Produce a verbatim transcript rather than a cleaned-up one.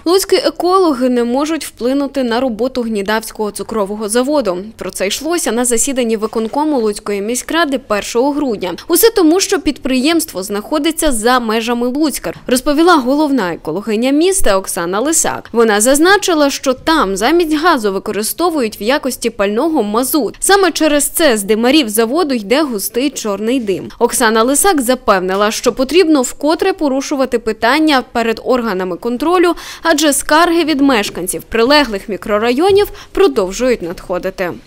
Луцькі екологи не можуть вплинути на роботу Гнідавського цукрового заводу. Про це йшлося на засіданні виконкому Луцької міськради першого грудня. Усе тому, що підприємство знаходиться за межами Луцька, розповіла головна екологиня міста Оксана Лисак. Вона зазначила, що там замість газу використовують в якості пального мазут. Саме через це з димарів заводу йде густий чорний дим. Оксана Лисак запевнила, що потрібно вкотре порушувати питання перед органами контролю, адже скарги від мешканців прилеглих мікрорайонів продовжують надходити.